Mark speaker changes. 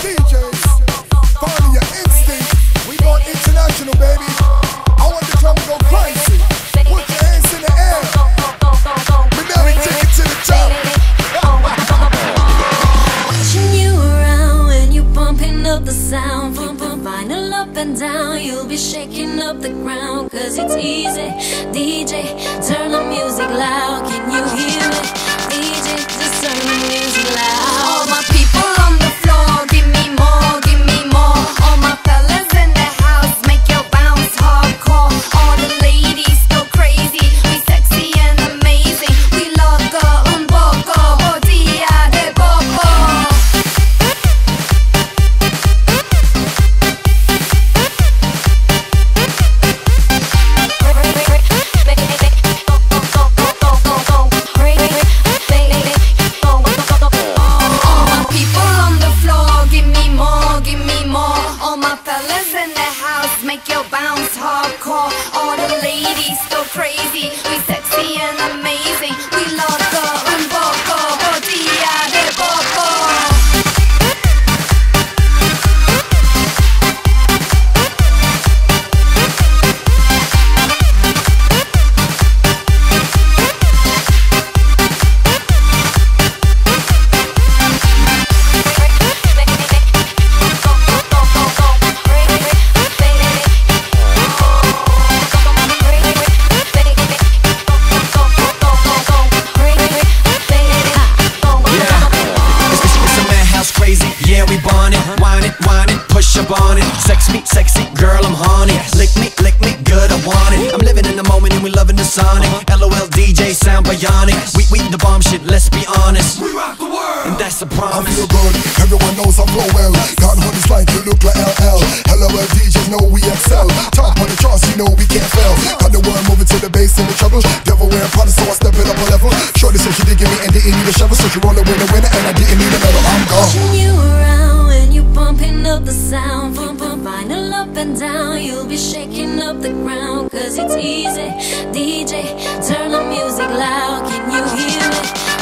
Speaker 1: DJs, follow your instinct. We going international, baby. I want the drum to go crazy. Put your hands in the air. Remember, take it to the top.
Speaker 2: Watching you around when you pumping up the sound. Pump vinyl up and down. You'll be shaking up the ground. Cause it's easy. DJ, turn the music loud. Can you hear it? DJ, just turn the music loud. All my people on the floor, give me more, give me more. All my fellas in the house, make your bounce hardcore. All the ladies go crazy, we sexy and amazing. We loco, un poco, botella de poco. Make your bounce hardcore. All the ladies go crazy. We sexy and amazing. We loco, un poco, botella de poco.
Speaker 3: On it. Sex me, sexy girl, I'm horny. Lick me, good, I want it. I'm living in the moment and we loving the sonic. LOL DJ sound bionic. We the bomb shit, let's be honest. We rock the world, and that's a promise.
Speaker 1: I feel good, everyone knows I flow well. Got what it's like, you look like LL. LOL DJs know we excel. Top on the charts, you know we can't fail. Got the world moving to the bass and the treble. Devil wearing Prada, so I step it up a level. Shorty said she did give me and didn't need a shovel. So she rollin' with the winner and I didn't need a medal. I'm gone.
Speaker 2: Watching you around when you pumping up the sound. Pump vinyl up and down. You'll be shaking up the ground. Cause it's easy. DJ, turn the music loud. Can you hear it?